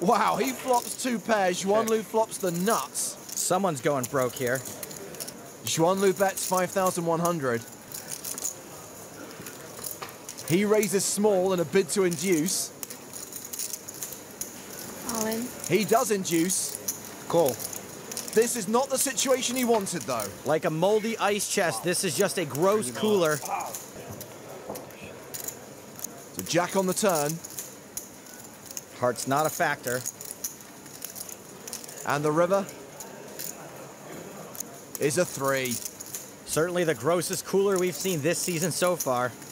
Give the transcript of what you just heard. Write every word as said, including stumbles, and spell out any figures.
Wow, he flops two pairs. Xuan Liu flops the nuts. Someone's going broke here. Xuan Liu bets five thousand one hundred. He raises small in a bid to induce. All in. He does induce. Cool. This is not the situation he wanted, though. Like a moldy ice chest, this is just a gross cooler. So jack on the turn. Heart's not a factor. And the river is a three. Certainly the grossest cooler we've seen this season so far.